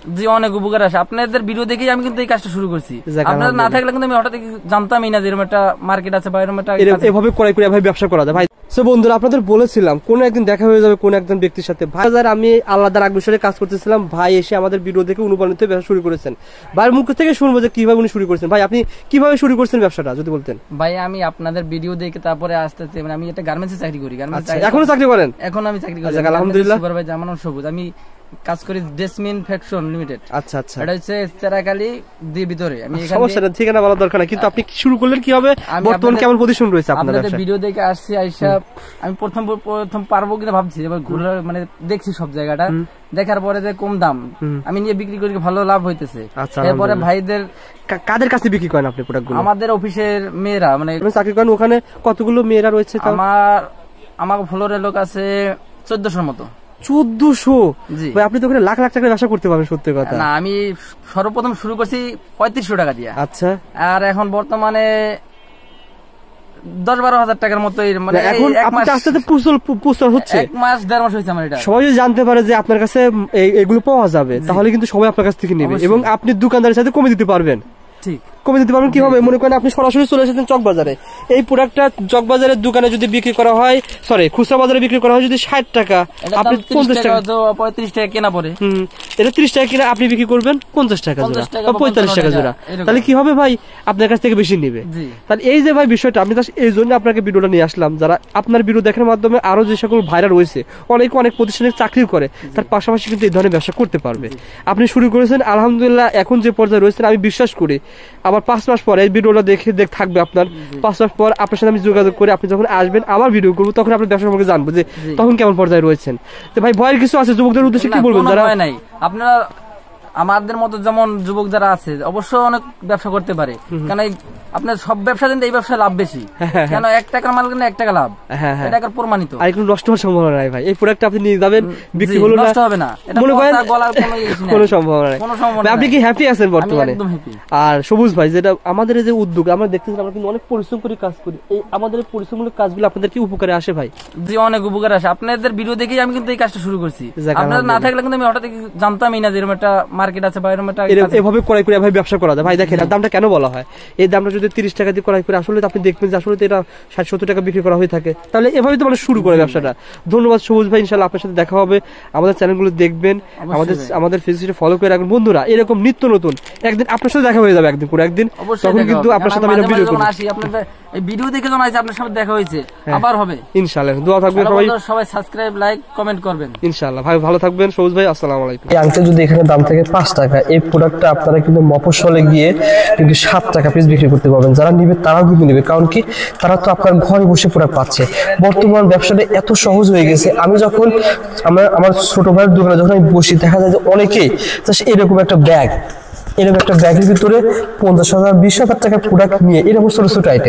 জি অনেক উপকার আসে, আপনাদের ভিডিও দেখেই আমি কিন্তু এই কাজটা শুরু করছি। আপনারা না থাকলে কিন্তু আমি হঠাৎ জানতামই না যে এরকম একটা মার্কেট আছে বা এরকম একটা এভাবে ক্রয় করে এভাবে ব্যবসা করা যায় ভাই। সো বন্ধুরা, আপনাদের বলেছিলাম কোন একদিন দেখা হয়ে যাবে কোন একজন ব্যক্তির সাথে। ভাই আমি আল্লাহর আগ্রহে কাজ করতেছিলাম, ভাই এসে আমাদের ভিডিও দেখে অনুপ্রাণিত হয়ে ব্যবসা শুরু করেছেন। ভাইয়ের মুখ থেকে শুনবো যে কিভাবে উনি শুরু করেছেন। ভাই আপনি কিভাবে শুরু করছেন ব্যবসাটা যদি বলতেন। ভাই আমি আপনাদের ভিডিও দেখে তারপরে আস্তে আস্তে, মানে আমি একটা গার্মেন্টসে চাকরি করি। এখনো চাকরি করেন? এখন আমি চাকরি করি আলহামদুলিল্লাহ। সুপারভাইজার আমার নাম সবুজ, আমি কাজ করি জেসমিন ফ্যাকশন লিমিটেড। আচ্ছা আচ্ছা, এটা হচ্ছে চেরাকালি দি ভিতরে। আমি সমস্যা না, ঠিকানা বলা দরকার না, কিন্তু আপনি শুরু করলেন কিভাবে, বর্তমান কেমন পজিশন রয়েছে আপনাদের? আপনাদের ভিডিও দেখে আসছি আইসা আমি প্রথম পারবো কিনা ভাবছি, এবার ঘুরে মানে দেখছি সব জায়গাটা, দেখার পরে যে কম দাম আমি নিয়ে বিক্রি করি, ভালো লাভ হইতেছে। এরপরে ভাইদের কাদের কাছে বিক্রি করেন আপনি প্রোডাক্টগুলো? আমাদের অফিসের মেয়েরা, মানে চাকরি করেন ওখানে কতগুলো মেয়েরা রয়েছে? আমার ফ্লোরের লোক আছে 1400 মতো। 1400? ভাই আপনি তো ওখানে লাখ লাখ টাকা ব্যবসা করতে পারবেন। সত্যি কথা না, আমি সর্বপ্রথম শুরু করছি 3500 টাকা দিয়ে। আচ্ছা, আর এখন বর্তমানে 10-12 হাজার টাকার মতো। মানে এখন আপনি আস্তে আস্তে পুষল হচ্ছে, 1 মাস 1.5 মাস হয়েছে আমার এটা। সবাই যদি জানতে পারে যে আপনার কাছে এগুলো পাওয়া যাবে, তাহলে কিন্তু সবাই আপনার কাছ থেকে নেবে এবং আপনি দোকানদারের সাথে কমে দিতে পারবেন। ঠিক কমে দিতে পারবেন কিভাবে? মনে করেন আপনি সরাসরি চলে এসেছেন চকবাজারে, এই প্রোডাক্টটা চকবাজারের দোকানে যদি বিক্রি করা হয়, সরি খুচরা বাজারে বিক্রি করা হয় যদি 60 টাকা, আপনি 50 টাকা 35 টাকা কেনা পড়ে, এটা 30 টাকা কিনা আপনি বিক্রি করবেন 50 টাকা জোড়া বা 45 টাকা জোড়া, তাহলে কি হবে ভাই? আপনার কাছ থেকে বেশি নেবে। তাহলে এই যে ভাই বিষয়টা, আমি এই জন্য আপনাকে ভিডিওটা নিয়ে আসলাম, যারা আপনার ভিডিও দেখার মাধ্যমে আরো যে সকল ভাইরা রয়েছে, অনেক প্রতিষ্ঠানে চাকরি করে, তার পাশাপাশি কিন্তু এই ধরনের ব্যবসা করতে পারবে। আপনি শুরু করেছেন আলহামদুলিল্লাহ, এখন যে পর্যায়ে রয়েছেন আমি বিশ্বাস করি আবার 5 মাস পরে এই ভিডিওটা দেখে থাকবে আপনার, 5 মাস পর আপনার সাথে আমি যোগাযোগ করে আপনি যখন আসবেন আবার ভিডিও করবো, তখন আপনার ব্যবসা সম্পর্কে জানবো যে তখন কেমন পর্যায়ে রয়েছেন। তো ভাই ভয়ের কিছু আছে যুবকদের উদ্দেশ্যে কি বলবেন? যারা নাই, আপনারা আমাদের মতো যেমন যুবক যারা আছে অবশ্যই অনেক ব্যবসা করতে পারে, কারণ আপনার সব ব্যবসা কিন্তু এই ব্যবসায় লাভ বেশি, কেন 1 টাকার মাল কিনে 1 টাকা লাভ, এটা প্রমাণিত। আর একটু নষ্ট হওয়ার সম্ভাবনা নাই ভাই, এই প্রোডাক্টটা আপনি নিয়ে যাবেন, বিক্রি হলো না, নষ্ট হবে না, মনে করেন কোনো সম্ভাবনা নাই। আপনি কি হ্যাপি আছেন বর্তমানে? আর সবুজ ভাই, যেটা আমাদের এই যে উদ্যোগ আমরা দেখতেছি, আমরা কিন্তু অনেক পরিশ্রম করে কাজ করি, এই আমাদের পরিশ্রমমূলক কাজগুলো আপনাদের কি উপকারে আসে ভাই? জি অনেক উপকার আসে, আপনাদের ভিডিও দেখেই আমি কিন্তু এই কাজটা শুরু করছি। আপনারা না থাকলে কিন্তু আমি হঠাৎ জানতামই না যে এরকম একটা মার্কেট আছে বা এরকম একটা এভাবে ক্রয় করে এভাবে ব্যবসা করা যায়। ভাই দেখেন দামটা কেন বলা হয়, এই দামটা যদি 30 টাকা দিয়ে ক্রয় করে আসলে আপনি দেখবেন যে আসলে এটা 60-70 টাকা বিক্রি করা হয়ে থাকে, তাহলে এভাবে তো মানে শুরু করে ব্যবসাটা। ধন্যবাদ সবুজ ভাই, ইনশাআল্লাহ আপনার সাথে দেখা হবে, আমাদের চ্যানেলগুলো দেখবেন, আমাদের ফেসবুকে ফলো করে রাখবেন। বন্ধুরা এরকম নিত্য নতুন একদিন আপনার সাথে দেখা হয়ে যাবে, একদিন পুরো একদিন, তখন কিন্তু আপনার সাথে আমি ভিডিও করব। এই ভিডিও দেখে যখন আছে আপনার সাথে দেখা হয়েছে, আবার হবে ইনশাআল্লাহ। দোয়া থাকবেন সবাই সাবস্ক্রাইব লাইক কমেন্ট করবেন ইনশাআল্লাহ। ভাই ভালো থাকবেন সবুজ ভাই, আসসালামু আলাইকুম। এই আঙ্কেল যদি এখানে দাম থাকে 5 টাকা, এই প্রোডাক্টটা আপনারা কিন্তু মফস্বলে গিয়ে কিন্তু 7 টাকা পিস বিক্রি করতে পারবেন। যারা নিবে তারাও কিন্তু নিবে, কারণ কি তারা তো আপনার ঘরে বসে প্রোডাক্ট পাচ্ছে। বর্তমান ব্যবসাটা এত সহজ হয়ে গেছে, আমি যখন আমার ছোট ভাইয়ের দোকানে যখন আমি বসি, দেখা যায় যে অনেকেই এরকম একটা ব্যাগের ভিতরে 50,000 20,000 টাকার প্রোডাক্ট নিয়ে এরকম ছোট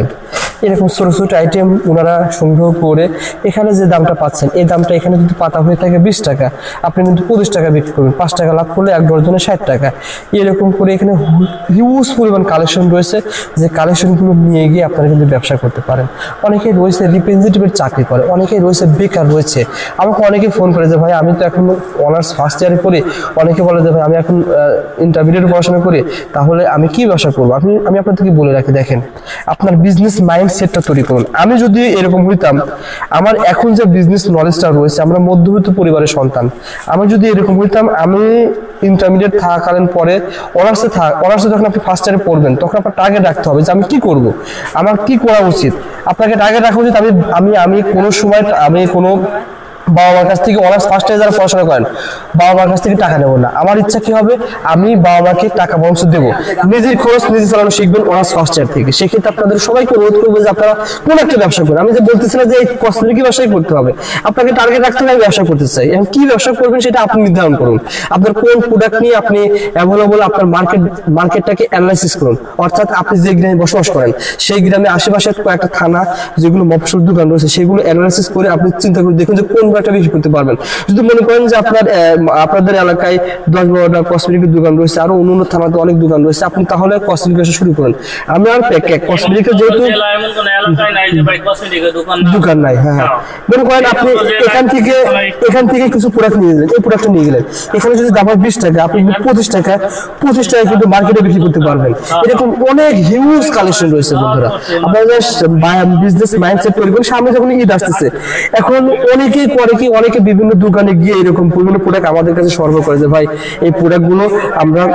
ছোট আইটেম ওনারা সংগ্রহ করে এখানে যে দামটা পাচ্ছেন, এই দামটা এখানে যদি পাতা হয়ে থাকে 20 টাকা, আপনি কিন্তু 25 টাকা বিক্রি করবেন, 5 টাকা লাভ করলে 1 ডজনে 60 টাকা। এরকম করে এখানে হিউজ পরিমাণ কালেকশন রয়েছে, যে কালেকশনগুলো নিয়ে গিয়ে আপনারা কিন্তু ব্যবসা করতে পারেন। অনেকেই রয়েছে রিপ্রেজেন্টেটিভের চাকরি করে, অনেকেই রয়েছে বেকার রয়েছে। আমাকে অনেকে ফোন করে যে ভাই আমি তো এখন অনার্স ফার্স্ট ইয়ারে পড়ি, অনেকে বলে যে ভাই আমি এখন ইন্টারমিডিয়েট পড়াশোনা করি, তাহলে আমি কি ব্যবসা করবো? আমি আপনাদেরকে বলে রাখি, দেখেন আপনার বিজনেস মাইন্ডসেটটা তৈরি করুন। আমি যদি এরকম হইতাম, আমার এখন যে বিজনেস নলেজটা রয়েছে, আমরা মধ্যবিত্ত পরিবারের সন্তান, আমি যদি এরকম হইতাম, আমি ইন্টারমিডিয়েট থাকাকালীন পরে অনার্সে যখন আপনি ফার্স্ট ইয়ারে পড়বেন, তখন আপনার টার্গেট রাখতে হবে যে আমি কি করব, আমার কি করা উচিত। আপনাকে টার্গেট রাখা উচিত আমি কোনো সময় আমি কোনো বাবা মার কাছ থেকে অনার্স ফার্স্ট ইয়ারে যারা পড়াশোনা করেন, বাবা মার কাছ থেকে টাকা নেবো না। আমার ইচ্ছা কি হবে, আমি বাবা মাকে টাকা বংশ দেবো, নিজের খরচ নিজে চালানো শিখবেন অনার্স ফার্স্ট ইয়ার থেকে। সেক্ষেত্রে আপনাদের সবাইকে অনুরোধ করবো যে আপনারা কোন একটা ব্যবসা করেন। আমি যে বলতেছি না যে এই কসমেটিক ব্যবসাই করতে হবে, আপনাকে টার্গেট রাখতে হবে আমি ব্যবসা করতে চাই। এখন কি ব্যবসা করবেন সেটা আপনি নির্ধারণ করুন। আপনার কোন প্রোডাক্ট নিয়ে আপনি অ্যাভেলেবল, আপনার মার্কেটটাকে অ্যানালাইসিস করুন। অর্থাৎ আপনি যে গ্রামে বসবাস করেন, সেই গ্রামে আশেপাশে কয়েকটা থানা যেগুলো মফস্বল দোকান রয়েছে, সেগুলো অ্যানালাইসিস করে আপনি চিন্তা করে দেখুন যে কোন প্রোডাক্টটা বিক্রি করতে পারবেন। যদি মনে করেন যে আপনাদের এলাকায় 10-12টা কসমেটিকের দোকান রয়েছে, আরো অন্য থানাতে অনেক দোকান রয়েছে, আপনি তাহলে কসমেটিক ব্যবসা শুরু করেন। আমি আর কসমেটিকের যেহেতু দোকান নাই, হ্যাঁ মনে করেন আপনি এখান থেকে কিছু প্রোডাক্ট নিয়ে গেলেন, এই প্রোডাক্টটা নিয়ে গেলেন, এখানে যদি দাম হয় 20 টাকা, আপনি 25 টাকা কিন্তু মার্কেটে বিক্রি করতে পারবেন। এরকম অনেক হিউজ কালেকশন রয়েছে বন্ধুরা। আপনারা বিজনেস মাইন্ডসেট তৈরি করুন। সামনে যখন ঈদ আসতেছে, এখন অনেকেই করে কি, অনেকে বিভিন্ন দোকানে গিয়ে এরকম বিভিন্ন প্রোডাক্ট আমাদের কাছে সরবরাহ করে যে ভাই এই প্রোডাক্ট গুলো আমরা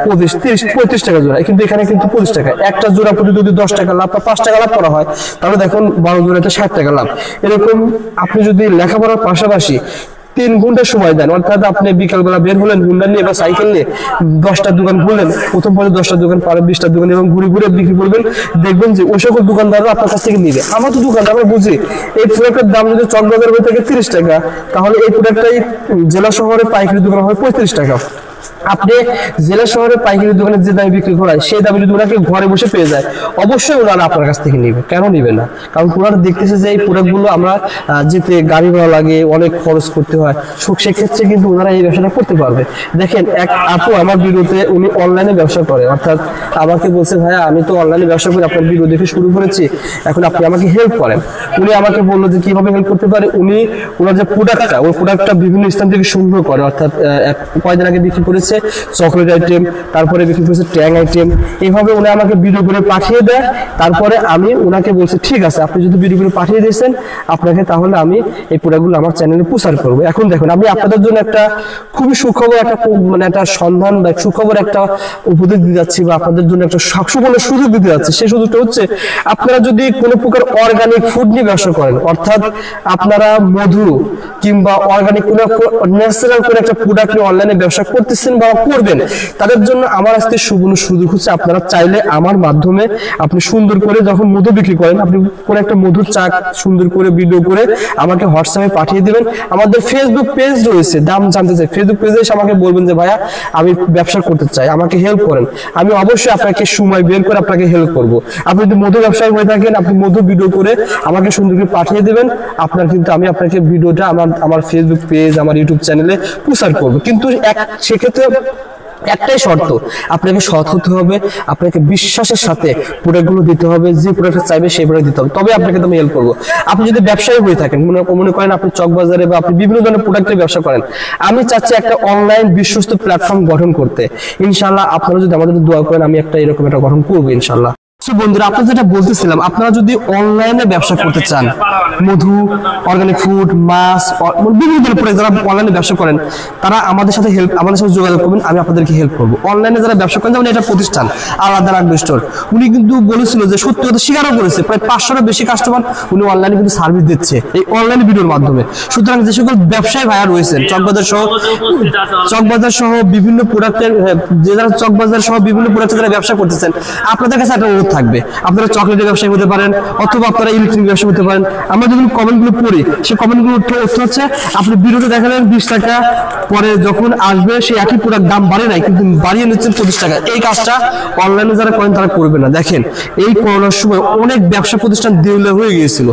35 টাকা জোড়া, কিন্তু এখানে কিন্তু 25 টাকা। একটা জোড়া প্রতি যদি 10 টাকা লাভ বা 5 টাকা লাভ করা হয়, তাহলে দেখুন 12 জোড়াতে 60 টাকা লাভ। এরকম আপনি যদি লেখাপড়ার পাশাপাশি 3 ঘন্টা সময় দেন, অর্থাৎ আপনি বিকালবেলা বের হলেন হুন্ডা নিয়ে বা সাইকেল নিয়ে, 10টা দোকান ঘুরলেন, প্রথম পর্যায়ে 10টা দোকান, পরে 20টা দোকান, এবং ঘুরে ঘুরে বিক্রি করবেন, দেখবেন যে ওই সকল দোকানদাররা আপনার কাছ থেকে নিবে। আমার তো দোকানদার, আমরা বুঝি এই প্রোডাক্টের দাম যদি চকবাজার হয়ে থাকে 30 টাকা, তাহলে এই প্রোডাক্টটাই জেলা শহরে পাইকারি দোকান হয় 35 টাকা। আপনি জেলা শহরে পাইকারি দোকানে যে দামে বিক্রি করায়, সেই দামে যদি ওনাকে ঘরে বসে পেয়ে যায়, অবশ্যই ওনারা আপনার কাছ থেকে নিবে। কেন নিবে না? কারণ ওনারা দেখতেছে যে এই প্রোডাক্টগুলো আমরা যেতে গাড়ি ভাড়া লাগে, অনেক খরচ করতে হয়, সেক্ষেত্রে কিন্তু ওনারা এই ব্যবসাটা করতে পারবে। দেখেন, এক আপু আমার ভিডিওতে উনি অনলাইনে ব্যবসা করে, অর্থাৎ আমাকে বলছে ভাইয়া আমি তো অনলাইনে ব্যবসা করি, আপনার ভিডিও দেখে শুরু করেছি, এখন আপনি আমাকে হেল্প করেন। উনি আমাকে বললো যে কিভাবে হেল্প করতে পারে। ওনার যে প্রোডাক্টটা, ওই প্রোডাক্টটা বিভিন্ন স্থান থেকে সংগ্রহ করে, অর্থাৎ কয়েকদিন আগে বিক্রি করেছে চকলেট আইটেম, তারপরে বিক্রি করেছে ট্যাং আইটেম। এইভাবে উনি আমাকে ভিডিও করে পাঠিয়ে দেয়। তারপরে আমি ওনাকে বলছি ঠিক আছে, আপনি যদি ভিডিও করে পাঠিয়ে দিয়েছেন আপনাকে, তাহলে আমি এই প্রোডাক্টগুলো আমার চ্যানেলে প্রচার করবো। এখন দেখুন, আমি আপনাদের জন্য একটা খুবই সুখবর, একটা সন্ধান বা সুখবর একটা উপদেশ দিতে যাচ্ছি, বা আপনাদের জন্য একটা সুবর্ণ সুযোগ দিতে যাচ্ছি। সেই সুযোগটা হচ্ছে, আপনারা যদি কোনো প্রকার অর্গানিক ফুড নিয়ে ব্যবসা করেন, অর্থাৎ আপনারা মধু কিংবা অর্গানিক কোনো ন্যাচারাল কোনো একটা প্রোডাক্ট নিয়ে অনলাইনে ব্যবসা করতেছেন বা করবেন, তাদের জন্য আমার আজকে সুবর্ণ সুযোগ হচ্ছে, আপনারা চাইলে আমার মাধ্যমে আপনি সুন্দর করে যখন মধু বিক্রি করেন, আপনি কোনো একটা মধুর চাক সুন্দর করে ভিডিও করে আমাকে হোয়াটসঅ্যাপে পাঠিয়ে দিবেন। আমাদের ফেসবুক পেজ রয়েছে, দাম জানতে চাই, ফেসবুক পেজে এসে আমাকে বলবেন যে ভাইয়া আমি ব্যবসা করতে চাই, আমাকে হেল্প করেন। আমি অবশ্যই আপনাকে সময় বের করে আপনাকে হেল্প করব। আপনি যদি মধু ব্যবসায়ী হয়ে থাকেন, আপনি মধু ভিডিও করে আমাকে সুন্দর করে পাঠিয়ে দিবেন, আপনার কিন্তু আমি আপনাকে ভিডিওটা আমার ফেসবুক পেজ, আমার ইউটিউব চ্যানেলে প্রচার করব। কিন্তু সেক্ষেত্রে একটাই শর্ত, আপনাকে সৎ হতে হবে, আপনাকে বিশ্বাসের সাথে প্রোডাক্টগুলো দিতে হবে, যে প্রোডাক্ট চাইবে সেই প্রোডাক্ট দিতে হবে, তবে আপনাকে আমি হেল্প করবো। আপনি যদি ব্যবসায়ী হয়ে থাকেন, মনে করেন আপনি চকবাজারে বা আপনি বিভিন্ন ধরনের প্রোডাক্টের ব্যবসা করেন, আমি চাচ্ছি একটা অনলাইন বিশ্বস্ত প্ল্যাটফর্ম গঠন করতে। ইনশাআল্লাহ আপনারা যদি আমাদের দোয়া করেন, আমি এরকম একটা গঠন করবো ইনশাআল্লাহ। বন্ধুরা, আপনারা যেটা বলতেছিলাম, আপনারা যদি অনলাইনে ব্যবসা করতে চান, মধু, অর্গানিক ফুড, মাছ, বিভিন্ন ধরনের প্রোডাক্ট যারা অনলাইনে ব্যবসা করেন, তারা আমাদের সাথে যোগাযোগ করবেন, আমি আপনাদেরকে হেল্প করবো। অনলাইনে যারা ব্যবসা করেন, যেমন এটা প্রতিষ্ঠান আলাদা রাখবে স্টোর, উনি কিন্তু বলেছিল যে সত্যি কথা স্বীকারও করেছে, প্রায় 500-এর বেশি কাস্টমার উনি অনলাইনে কিন্তু সার্ভিস দিচ্ছে এই অনলাইন ভিডিওর মাধ্যমে। সুতরাং যে সকল ব্যবসায়ী ভাইয়া রয়েছেন চকবাজার সহ বিভিন্ন প্রোডাক্টের, যারা চকবাজার সহ বিভিন্ন প্রোডাক্টের যারা ব্যবসা করতেছেন, আপনাদের কাছে একটা অনুরোধ থাকবে, আপনারা চকলেটের ব্যবসায়ী হতে পারেন, অথবা আপনারা ইলেকট্রিক ব্যবসা হতে পারেন। আমরা যখন কমেন্টগুলো পড়ি, সেই কমেন্টগুলো হচ্ছে আপনি ভিডিওতে দেখালেন 20 টাকা, পরে যখন আসবে সেই একই প্রোডাক্ট দাম বাড়ে নাই, কিন্তু বাড়িয়ে নিচ্ছেন 25 টাকা। এই কাজটা অনলাইনে যারা করেন তারা করবে না। দেখেন, এই করোনার সময় অনেক ব্যবসা প্রতিষ্ঠান দেউলিয়া হয়ে গিয়েছিল।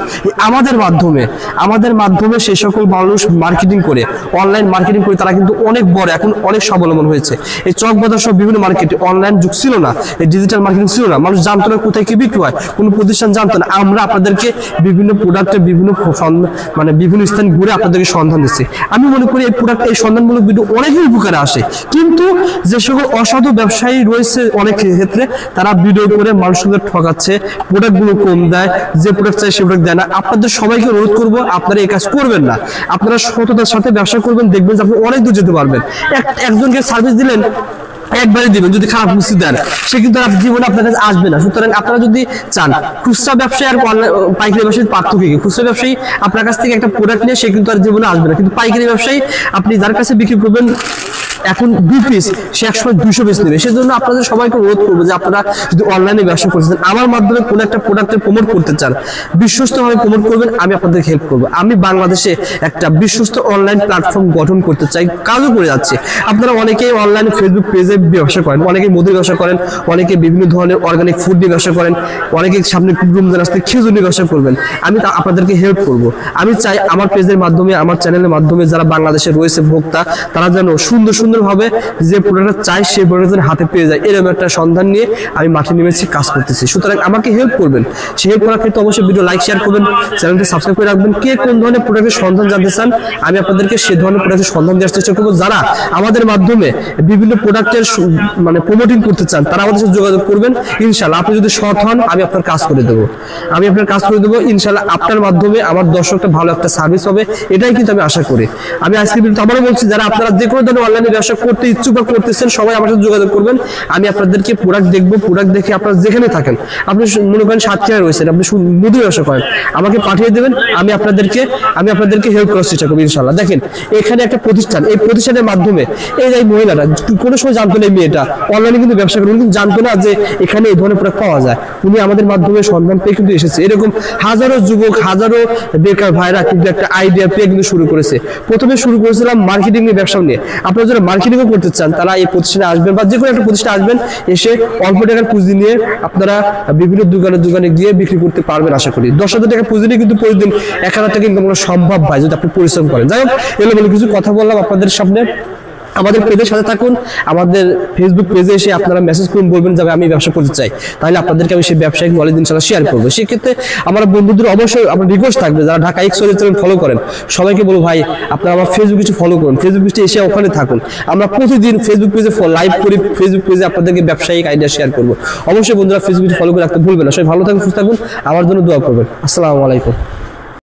আমাদের মাধ্যমে সেই সকল মানুষ মার্কেটিং করে, অনলাইন মার্কেটিং করে তারা কিন্তু অনেক বড়, এখন অনেক স্বাবলম্বন হয়েছে। এই চকবাজার সহ বিভিন্ন মার্কেটে অনলাইন যুগ ছিল না, এই ডিজিটাল মার্কেটিং ছিল না, মানুষ জানতো না কোথায় কি বিক্রি হয়, কোনো প্রতিষ্ঠান জানতো না। আমরা আপনাদেরকে বিভিন্ন প্রোডাক্টের বিভিন্ন স্থান ঘুরে আপনাদেরকে সন্ধান দিচ্ছি। আমি মনে করি এই সন্ধানমূলক ভিডিও অনেকই উপকারে আসে, কিন্তু যে সকল অসাধু ব্যবসায়ী রয়েছে অনেক ক্ষেত্রে তারা ভিডিও করে মানুষদের ঠকাচ্ছে, প্রোডাক্টগুলো কম দেয়, যে প্রোডাক্ট চাই সে প্রোডাক্ট দেয় না। আপনাদের সবাইকে অনুরোধ করবো, আপনারা এই কাজ করবেন না, আপনারা সততার সাথে ব্যবসা করবেন, দেখবেন যে আপনি অনেক দূর যেতে পারবেন। একজনকে সার্ভিস দিলেন, একবারে দিবেন, যদি খারাপ বুঝতে দেন সে কিন্তু জীবনে আপনার কাছে আসবে না। সুতরাং আপনারা যদি চান, খুচরা ব্যবসায়ী আর পাইকারি ব্যবসায়ীর পার্থক্য কি? খুচরা ব্যবসায়ী আপনার কাছ থেকে একটা প্রোডাক্ট নিয়ে সে কিন্তু আর জীবনে আসবে না, কিন্তু পাইকারি ব্যবসায়ী আপনি যার কাছে বিক্রি করবেন এখন 2 পিস, সে একসময় 200 পিস নেবে। সেজন্য আপনাদের সবাইকে অনুরোধ করবো যে আপনারা যদি অনলাইনে ব্যবসা করতেছেন, আমার মাধ্যমে কোনো একটা প্রোডাক্টের প্রমোট করতে চান, বিশ্বস্তভাবে প্রমোট করবেন, আমি আপনাদেরকে হেল্প করবো। আমি বাংলাদেশে একটা বিশ্বস্ত অনলাইন প্ল্যাটফর্ম গঠন করতে চাই, কাজও করে যাচ্ছে। আপনারা অনেকেই অনলাইনে ফেসবুক পেজে ব্যবসা করেন, অনেকে মুদির ব্যবসা করেন, অনেকে বিভিন্ন ধরনের অর্গানিক ফুড নিয়ে ব্যবসা করেন, অনেকে সামনে রমজান আসতে খেজুর নিয়ে ব্যবসা করবেন। আমি আপনাদেরকে হেল্প করব। আমি চাই আমার পেজের মাধ্যমে, আমার চ্যানেলের মাধ্যমে যারা বাংলাদেশে রয়েছে ভোক্তা, তারা যেন সুন্দরভাবে যে প্রোডাক্টটা চাই সেই প্রোডাক্ট হাতে পেয়ে যায়, এরকম একটা সন্ধান নিয়ে আমি মাঠে নেমেছি, কাজ করতেছি। সুতরাং আমাকে হেল্প করবেন। সেই হেল্প করার ক্ষেত্রে অবশ্যই ভিডিও লাইক শেয়ার করবেন, চ্যানেলটি সাবস্ক্রাইব করে রাখবেন। কে কোন ধরনের প্রোডাক্টের সন্ধান জানতে চান, আমি আপনাদেরকে সেই ধরনের প্রোডাক্টের সন্ধান দেওয়ার চেষ্টা করবো। যারা আমাদের মাধ্যমে বিভিন্ন প্রোডাক্টের মানে প্রমোটিং করতে চান, তারা আমাদের সাথে যোগাযোগ করবেন। ইনশাআল্লাহ আপনি যদি সৎ হন, আমি আপনার কাজ করে দেবো, ইনশাআল্লাহ আপনার মাধ্যমে আমার দর্শকটা ভালো একটা সার্ভিস হবে, এটাই কিন্তু আমি আশা করি। আমি আজকে কিন্তু আবারও বলছি, যারা আপনারা যে কোনো ধরনের অনলাইনে ব্যবসা করতে ইচ্ছুক বা করতেছেন, সবাই আমার সাথে যোগাযোগ করবেন। আমি আপনাদেরকে প্রোডাক্ট দেখবো, প্রোডাক্ট দেখে আপনারা যেখানে থাকেন, আপনি মনে করেন সাতক্ষীরায় রয়েছেন, আপনি মুদি ব্যবসা করেন, আমাকে পাঠিয়ে দেবেন, আমি আপনাদেরকে হেল্প করার চেষ্টা করবো ইনশাআল্লাহ। দেখেন এখানে একটা প্রতিষ্ঠান, এই প্রতিষ্ঠানের মাধ্যমে এই যে মহিলাটা কোনো সময় জানতো না, এই মেয়েটা অনলাইনে কিন্তু ব্যবসা করে, উনি কিন্তু জানতো না যে এখানে এই ধরনের প্রোডাক্ট পাওয়া যায়। উনি আমাদের মাধ্যমে সন্ধান পেয়ে কিন্তু এসেছে। এরকম হাজারো যুবক, হাজারো বেকার ভাইরা কিন্তু একটা আইডিয়া পেয়ে কিন্তু শুরু করেছে। প্রথমে শুরু করেছিলাম মার্কেটিং নিয়ে, ব্যবসা নিয়ে। আপনারা যারা মার্কেটিংও করতে চান, তারা এই প্রতিষ্ঠানে আসবেন, বা যে কোনো একটা প্রতিষ্ঠানে আসবেন, এসে অল্প টাকার পুঁজি নিয়ে আপনারা বিভিন্ন দোকানে গিয়ে বিক্রি করতে পারবেন আশা করি। 10,000 টাকা পুঁজি নিয়ে কিন্তু প্রতিদিন 1,000 টাকা ইনকাম করা সম্ভব ভাই, যদি আপনি পরিশ্রম করেন। যাই হোক, এগুলো বলে কিছু কথা বললাম আপনাদের সামনে। আমাদের পেজের সাথে থাকুন, আমাদের ফেসবুক পেজে এসে আপনারা মেসেজ করুন, বলবেন যে আমি ব্যবসা করতে চাই, তাহলে আপনাদেরকে আমি সেই ব্যবসায়িক নলেজ ইনশাআল্লাহ শেয়ার করবো। সেক্ষেত্রে আমার বন্ধুদের অবশ্যই আমার রিকোয়েস্ট থাকবে, যারা ঢাকা এক্সওয়াইজেড চ্যানেল ফলো করেন, সবাইকে বলবো ভাই আপনারা আমার ফেসবুক পেজে ফলো করুন, ফেসবুক পেজে এসে ওখানে থাকুন। আমরা প্রতিদিন ফেসবুক পেজে লাইভ করি, ফেসবুক পেজে আপনাদেরকে ব্যবসায়িক আইডিয়া শেয়ার করবো। অবশ্যই বন্ধুরা ফেসবুক পেজে ফলো করে রাখতে ভুলবেন না। সবাই ভালো থাকুন, সুস্থ থাকুন, আমার জন্য দোয়া করবেন। আসসালামু আলাইকুম।